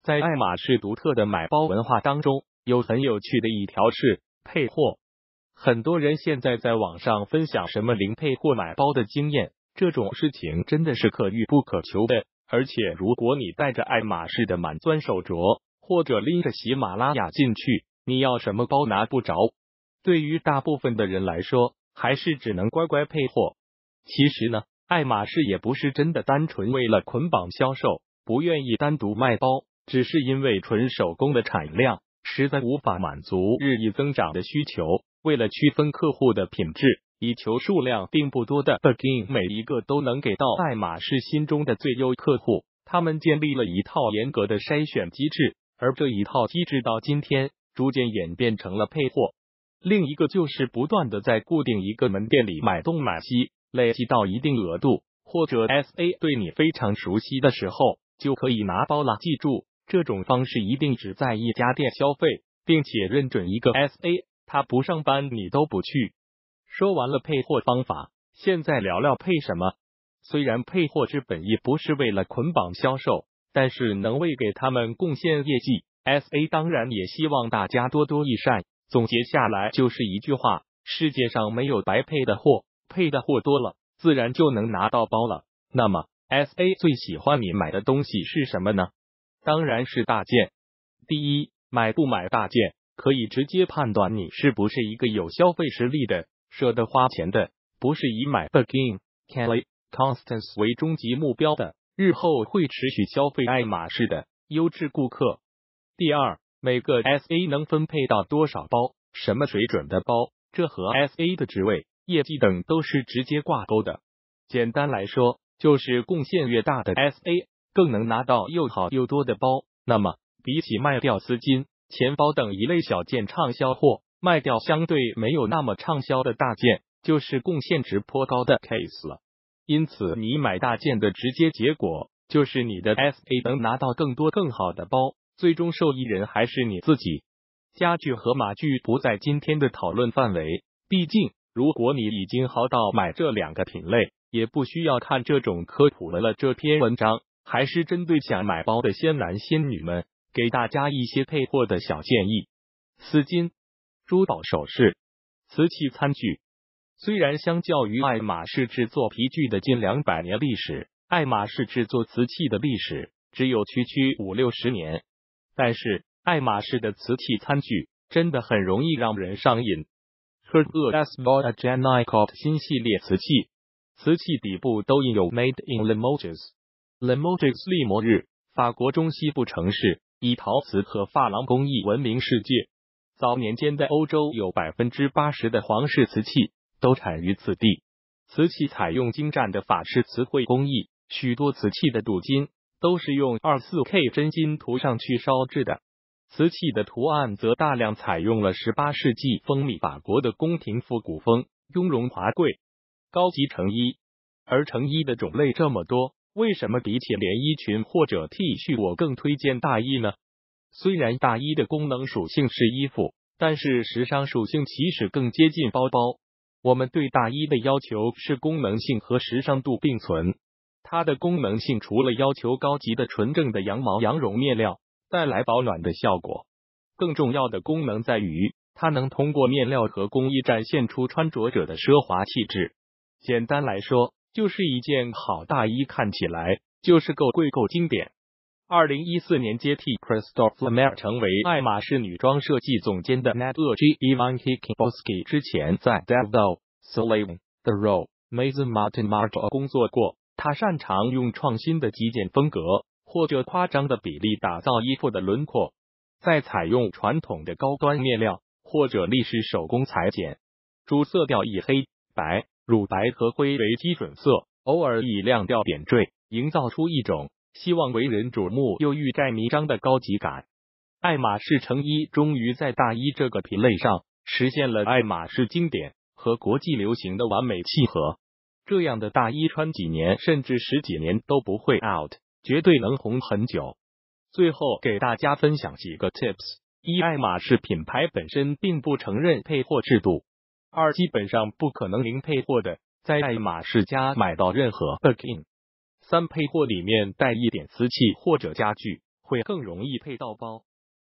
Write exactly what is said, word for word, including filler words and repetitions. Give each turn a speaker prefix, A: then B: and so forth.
A: 在爱马仕独特的买包文化当中，有很有趣的一条是配货。很多人现在在网上分享什么零配货买包的经验，这种事情真的是可遇不可求的。而且如果你带着爱马仕的满钻手镯，或者拎着喜马拉雅进去，你要什么包拿不着。对于大部分的人来说，还是只能乖乖配货。其实呢，爱马仕也不是真的单纯为了捆绑销售，不愿意单独卖包，只是因为纯手工的产量实在无法满足日益增长的需求。为了区分客户的品质，以求数量并不多的 Birkin 每一个都能给到爱马仕心中的最优客户，他们建立了一套严格的筛选机制，而这一套机制到今天逐渐演变成了配货。另一个就是不断的在固定一个门店里买东买西，累积到一定额度，或者 S A 对你非常熟悉的时候，就可以拿包了。记住，这种方式一定只在一家店消费，并且认准一个 S A， 他不上班你都不去。说完了配货方法，现在聊聊配什么。虽然配货之本意不是为了捆绑销售，但是能为给他们贡献业绩， S A 当然也希望大家多多益善。总结下来就是一句话：世界上没有白配的货，配的货多了，自然就能拿到包了。那么 S A 最喜欢你买的东西是什么呢？当然是大件。第一，买不买大件，可以直接判断你是不是一个有消费实力的、舍得花钱的，不是以买 Birkin、Kelly、Constance 为终极目标的，日后会持续消费爱马仕的优质顾客。第二，每个 S A 能分配到多少包，什么水准的包，这和 S A 的职位、业绩等都是直接挂钩的。简单来说，就是贡献越大的 S A， 更能拿到又好又多的包。那么，比起卖掉丝巾、钱包等一类小件畅销货，卖掉相对没有那么畅销的大件，就是贡献值颇高的 case 了。因此，你买大件的直接结果，就是你的 S A 能拿到更多更好的包，最终受益人还是你自己。家具和马具不在今天的讨论范围，毕竟如果你已经豪到买这两个品类，也不需要看这种科普了了。这篇文章还是针对想买包的仙男仙女们，给大家一些配货的小建议。丝巾、珠宝首饰、瓷器餐具。虽然相较于爱马仕制作皮具的近两百年历史，爱马仕制作瓷器的历史只有区区五六十年，但是爱马仕的瓷器餐具真的很容易让人上瘾。Hermès Volta 新系列瓷器，瓷器底部都印有 Made in Limoges。Limoges 利摩日，法国中西部城市，以陶瓷和珐琅工艺闻名世界。早年间的欧洲有 百分之八十 的皇室瓷器都产于此地。瓷器采用精湛的法式瓷绘工艺，许多瓷器的镀金都是用 二十四 K 真金涂上去烧制的。瓷器的图案则大量采用了十八世纪风靡法国的宫廷复古风，雍容华贵。高级成衣，而成衣的种类这么多，为什么比起连衣裙或者 T 恤，我更推荐大衣呢？虽然大衣的功能属性是衣服，但是时尚属性其实更接近包包。我们对大衣的要求是功能性和时尚度并存。它的功能性除了要求高级的纯正的羊毛羊绒面料，带来保暖的效果，更重要的功能在于，它能通过面料和工艺展现出穿着者的奢华气质。简单来说，就是一件好大衣看起来就是够贵够经典。二零一四年接替 Christophe Lemaire 成为爱马仕女装设计总监的 Nadege Ivanki Kibowski 之前在 Delvaux、Sullivan、The Row、Maison Martin Margiela 工作过。他擅长用创新的极简风格或者夸张的比例打造衣服的轮廓，再采用传统的高端面料或者立式手工裁剪，主色调以黑白、乳白和灰为基准色，偶尔以亮调点缀，营造出一种希望为人瞩目又欲盖弥彰的高级感。爱马仕成衣终于在大衣这个品类上实现了爱马仕经典和国际流行的完美契合。这样的大衣穿几年甚至十几年都不会 out， 绝对能红很久。最后给大家分享几个 tips： 一、爱马仕品牌本身并不承认配货制度；二、基本上不可能零配货的，在爱马仕家买到任何 Birkin；三、配货里面带一点瓷器或者家具， 会更容易配到包。